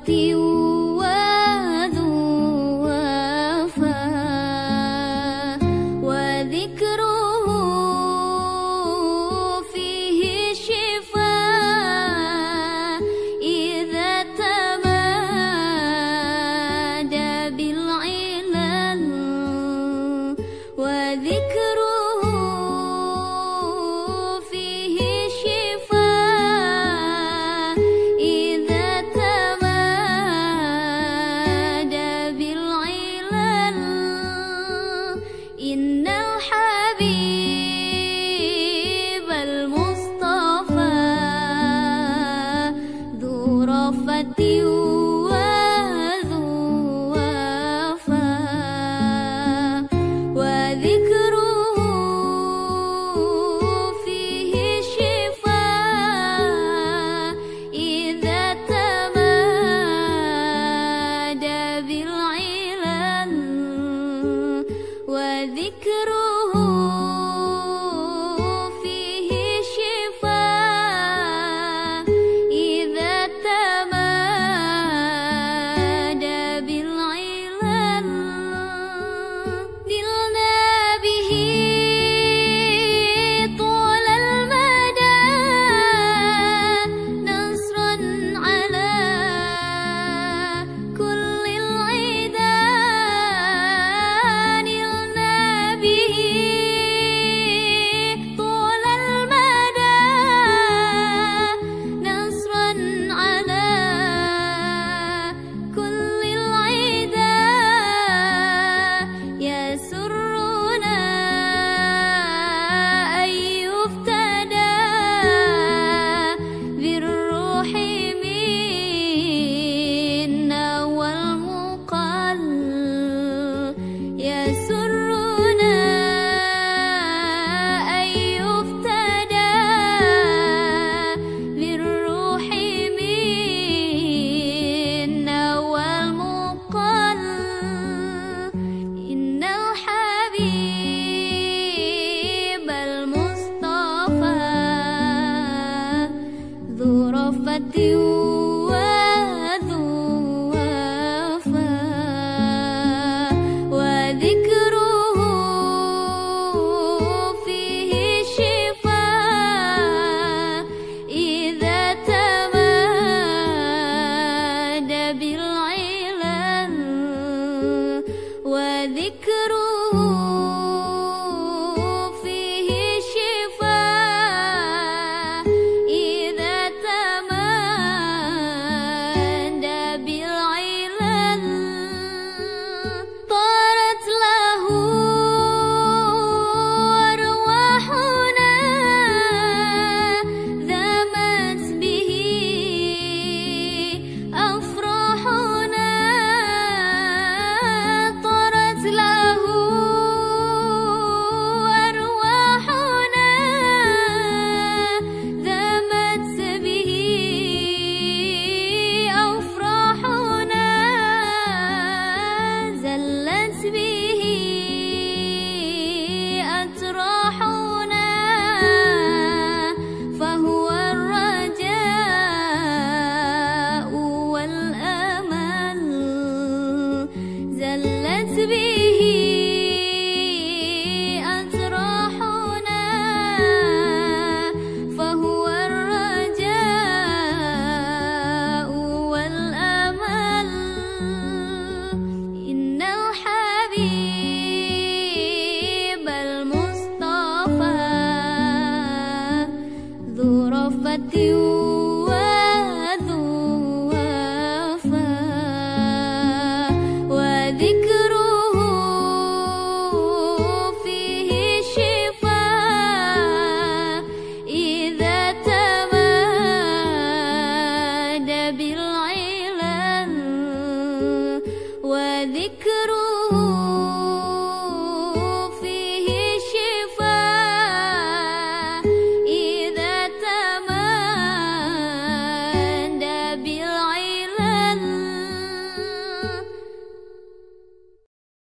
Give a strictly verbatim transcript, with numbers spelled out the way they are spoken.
وذو وفاء وذكره فيه شفاء إذا تمادى بالعلل وذكره فيه شفاء إذا تمادى بالعلل إن الحبيب المصطفى ذو رفة وذو وفاء وذكره فيه شفاء إذا تمادى بالعلل وذكره فيه شفاء إذا تمادى بالعلل نلنا به طول المدى نصرا على كل العدا نلنا به طول المدى نصرا على كل العدا يسرنا أن يفتدى بالروح منا والمقل يسرنا أن يفتدى بالروح منا والمقل إن الحبيب المصطفى ذو رفة وذو وفاء وذكره فيه شفاء إذا تمادى بالعلل وذكره فيه شفاء إذا تمادى بالعلل إن الحبيب المصطفى ذو رفة وذو وفاء وذكره فيه شفاء إذا تمادى بالعلل وذكره فيه شفاء إذا تمادى بالعلل إن الحبيب المصطفى ذو رفة وذو وفاء طارت له أرواحنا ذمت به أفراحنا طارت له أرواحنا ذمت به أفراحنا زلت به أتراحنا فهو الرجاء والأمل زلت به أتراحنا فهو الرجاء والأمل إن الحبيب المصطفى ذو رفة وذو وفاء وذكره فيه شفاء إذا تمادى بالعلل وذكره